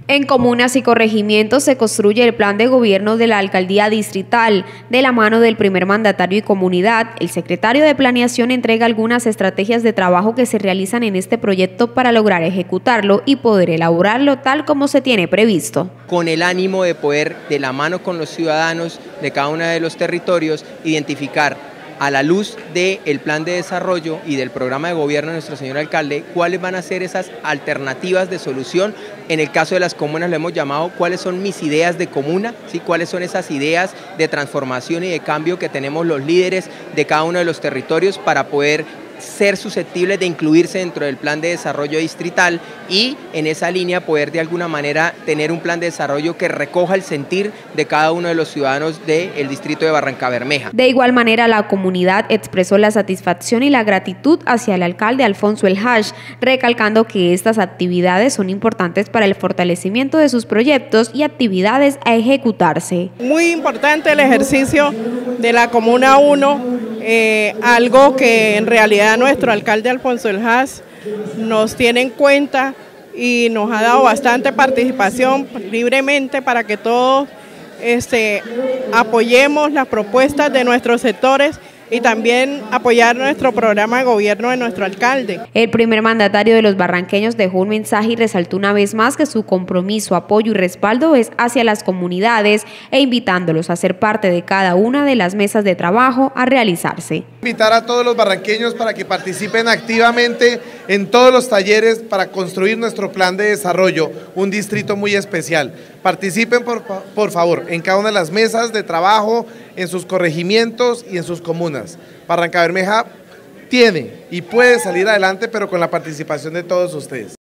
En comunas y corregimientos se construye el plan de gobierno de la alcaldía distrital. De la mano del primer mandatario y comunidad, el secretario de Planeación entrega algunas estrategias de trabajo que se realizan en este proyecto para lograr ejecutarlo y poder elaborarlo tal como se tiene previsto. Con el ánimo de poder, de la mano con los ciudadanos de cada uno de los territorios, identificar a la luz del plan de desarrollo y del programa de gobierno de nuestro señor alcalde, cuáles van a ser esas alternativas de solución. En el caso de las comunas lo hemos llamado cuáles son mis ideas de comuna, ¿sí? Cuáles son esas ideas de transformación y de cambio que tenemos los líderes de cada uno de los territorios para poder ser susceptibles de incluirse dentro del plan de desarrollo distrital y en esa línea poder de alguna manera tener un plan de desarrollo que recoja el sentir de cada uno de los ciudadanos del distrito de Barrancabermeja. De igual manera, la comunidad expresó la satisfacción y la gratitud hacia el alcalde Alfonso El Haj, recalcando que estas actividades son importantes para el fortalecimiento de sus proyectos y actividades a ejecutarse. Muy importante el ejercicio de la Comuna 1, algo que en realidad nuestro alcalde Alfonso El Haj nos tiene en cuenta y nos ha dado bastante participación libremente para que todos apoyemos las propuestas de nuestros sectores y también apoyar nuestro programa de gobierno de nuestro alcalde. El primer mandatario de los barranqueños dejó un mensaje y resaltó una vez más que su compromiso, apoyo y respaldo es hacia las comunidades e invitándolos a ser parte de cada una de las mesas de trabajo a realizarse. Invitar a todos los barranqueños para que participen activamente en todos los talleres para construir nuestro plan de desarrollo, un distrito muy especial. Participen por favor en cada una de las mesas de trabajo, en sus corregimientos y en sus comunas. Barrancabermeja tiene y puede salir adelante, pero con la participación de todos ustedes.